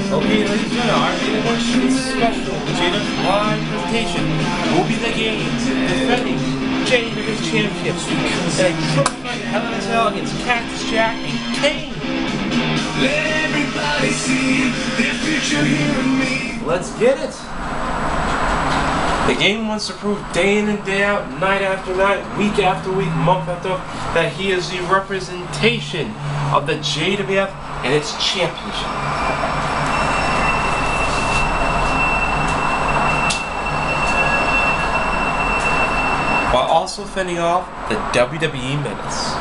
Okay, ladies and gentlemen, our main event is special. The JWF Live presentation will be the games defending JWF Championship in a triple threat Hell in a Cell against Cactus Jack and Kane. Let everybody see their future here in me. Let's get it. The game wants to prove day in and day out, night after night, week after week, month after month, that he is the representation of the JWF and its championship. While also fending off the WWE menace.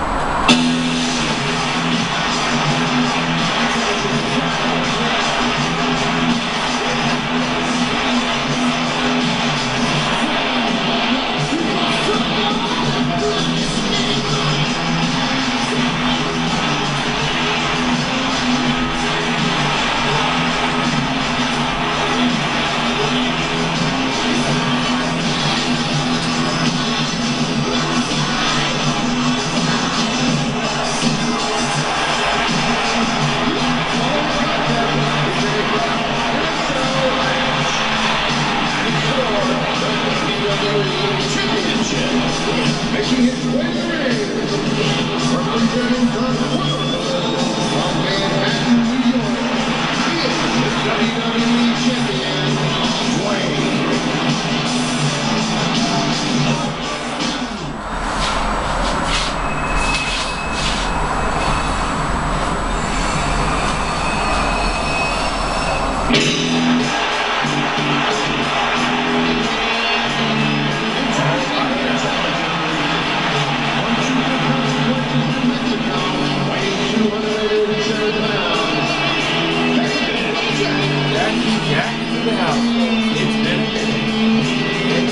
Championship, making his way to the ring, representing the world from Manhattan, New York, he is the WWE Champion, Dwayne. Jack into the house. It's been a minute.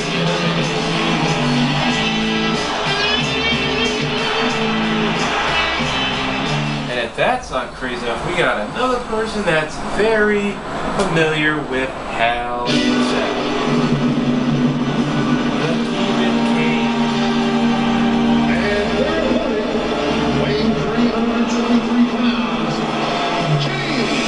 And if that's not crazy enough, we got another person that's very familiar with Hell in a Cell. The Demon Kane. And their opponent, weighing 323 pounds, Kane.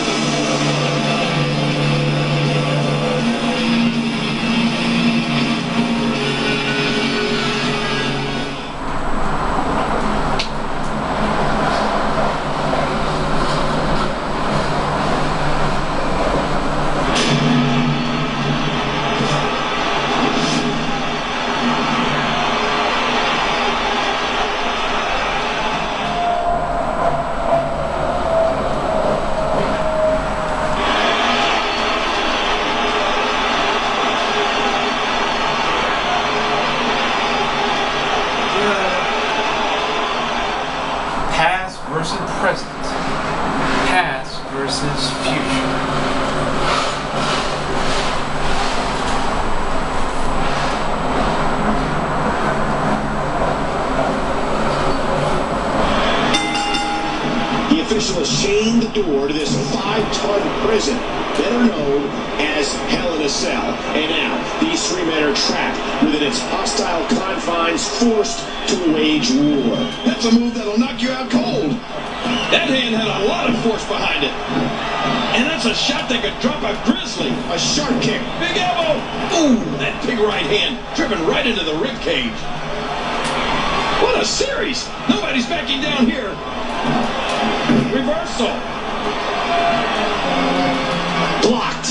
Past versus present. Past versus future. The official has chained the door to this 5-ton prison, better known as Hell in a Cell. And now, these three men are trapped within its hostile confines, forced to wage war. That's a move that'll knock you out cold. That hand had a lot of force behind it. And that's a shot that could drop a grizzly. A sharp kick. Big elbow. Ooh, that big right hand driven right into the rib cage. What a series. Nobody's backing down here. Reversal. Blocked.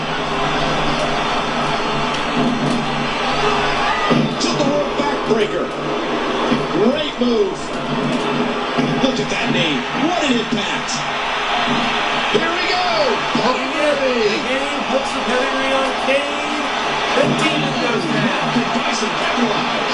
Took the rope backbreaker. Great move. Look at that knee. What an impact. Here we go. The game puts the pedigree on Kane. The Demon goes down. Bison capitalized.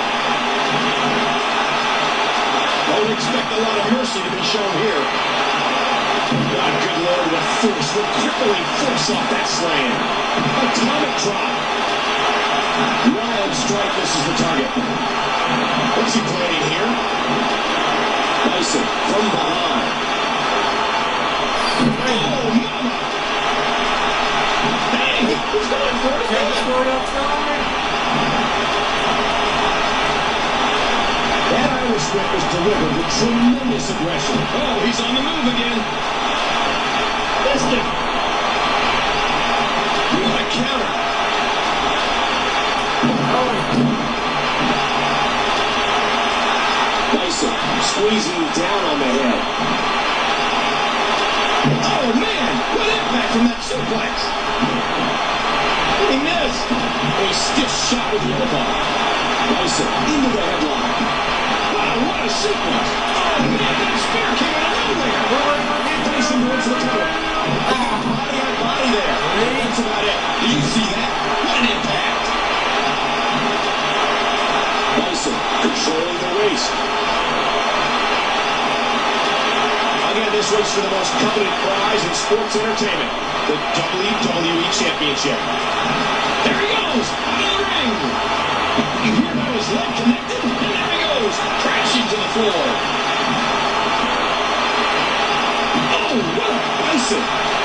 Don't expect a lot of mercy to be shown here. God, good Lord, what force, what crippling force off that slam. Atomic drop. Wild strike misses the target. What's he planning here? Bison from behind. Oh, mama! Dang, who's going for it? Kane's going outside. That Irish whip was delivered with tremendous aggression. Oh, he's on the move again. Missed it. squeezing down on the head. Oh, man! What impact from that suplex! He missed! A stiff shot with the elbow. Bison into the headlock. Wow, what a sequence! Oh, man, that spear came out of nowhere! Bison goes to the cover. Body on body there. That's about it. Do you see that? What an impact! Bison controlling the race. Again, this race for the most coveted prize in sports entertainment, the WWE Championship. There he goes, out of the ring. You hear how his leg connected, and there he goes, crashing to the floor. Oh, what a Bison.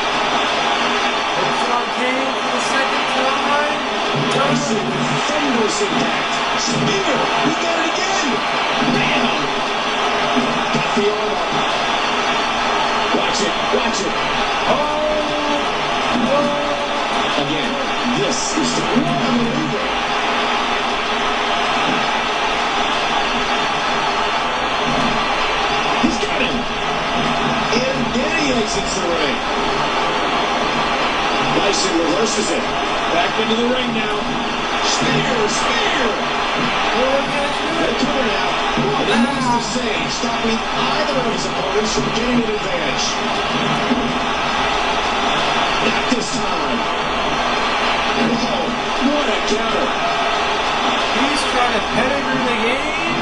It's on Kane for the second time. Bison with thunderous impact. Spear, he got it again. Bam. Got the arm up. Watch it, watch it. Oh. Again, this is the unbelievable. He's got him. And then he exits the ring. Bison reverses it. Back into the ring now. Spear. They cover now. And he moves the same, stopping either of his opponents from getting an advantage. Not this time. Oh, what a counter. He's trying to pedigree the game.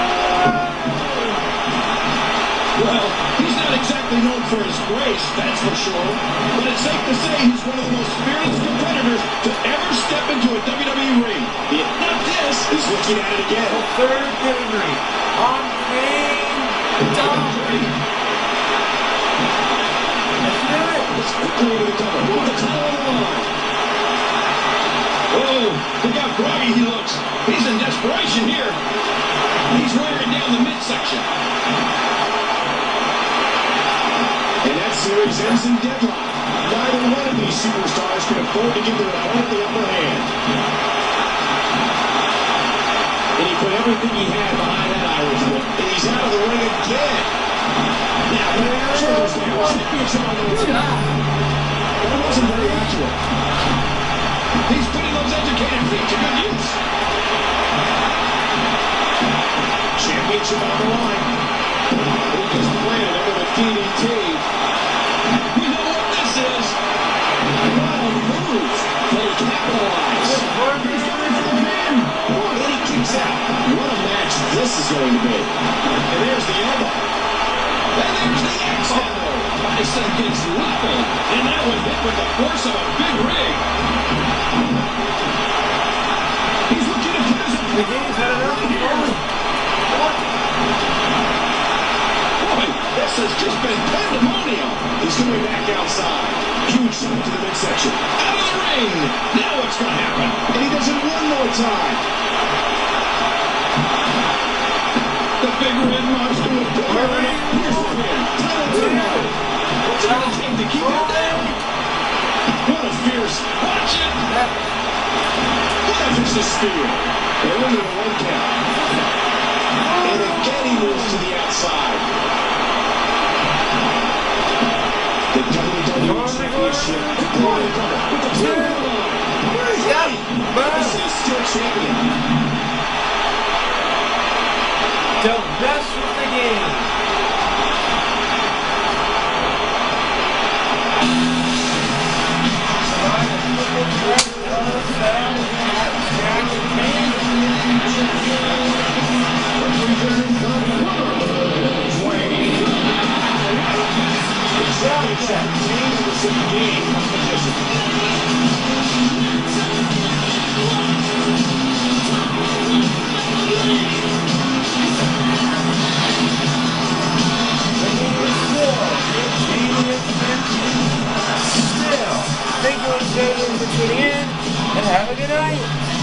Well, he's not exactly known for his grace, that's for sure. But it's safe to say he's one of the most fearless competitors to ever step into a WWE ring. If not this, he's looking at it again. The third pedigree on Kane. Dominating. Let's do it. Let's quickly into the cover. With the title on the line. Oh, look how groggy he looks. He's in desperation here. He's wearing down the midsection. And that series ends in deadlock. Neither one of these superstars can afford to give their opponent the upper hand. And he put everything he had behind that Irish whip. And he's out of the ring again. Now, shoulders now. Championship on the top. That wasn't very accurate. He's putting those educated feet to good use. Championship on the line. He just planted it with a DDT. We know what this is. What a move. They capitalize. He's going for the pin. And he kicks out. What a match this is going to be. And there's the elbow. And there's the X handle. Bison gets leveled. And that was hit with the force of a big rig. He's looking to put his opponent. The game's had enough of going. Boy, this has just been pandemonium. He's going back outside. Huge shot to the midsection. Out of the ring. Now what's going to happen? And he does it one more time. The big red monster with power. Here's the pin. Title turnover. What's it going to take to keep it down? What a fierce. Watch it. What a vicious spear. They're only a one count. And again he moves to the outside. The WWE Championship completely covered with the two-man line. Bison is still champion. Don't mess with the game. Cactus Jack changes the game competition. Thank you for tuning in, and have a good night.